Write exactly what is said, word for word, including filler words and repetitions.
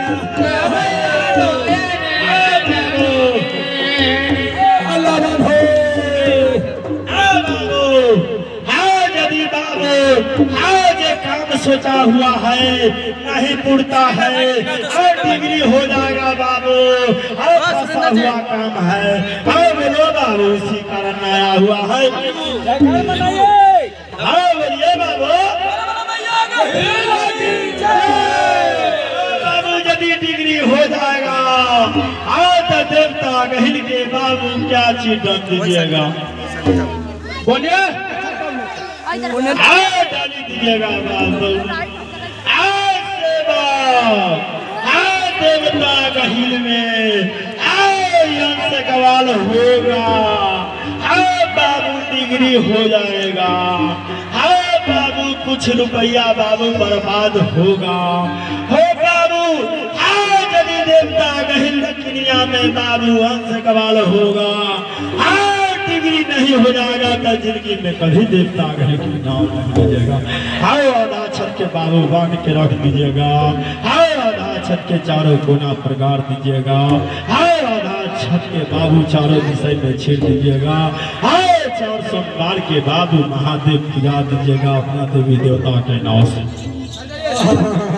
सोचा हुआ है नहीं पुड़ता है और डिग्री हो जाएगा बाबू और फंसा हुआ काम है और बोलो बाबू इसी कारण आया हुआ है हाँ बोलिए बाबू बाबू यदि डिग्री हो जाएगा हाँ तो देवता कहिल के बाबू क्या चीज दम दीजिएगा बोलिए डाली दीजिएगा बाबू देवता कहिल में से कवाल होगा हाँ बाबू डिग्री हो जाएगा हाँ बाबू कुछ रुपया बाबू बर्बाद होगा हो बाबू हाँ यदि देवता कहिल दुनिया में बाबू अंश कवाल होगा हाँ डिग्री नहीं हो जाएगा तो जिंदगी में कभी देवता कहे कि नाम नहीं लीजिएगा हाय आधा छत के बाबू बांध के रख दीजिएगा हाय आधा छत के चारों कोना प्रगार दीजिएगा हाय आधा छत के बाबू चारों विषय में छेड़ दीजिएगा हाय चार सौ बार के बाबू महादेव खिला दीजिएगा अपना देवी देवता के नाम से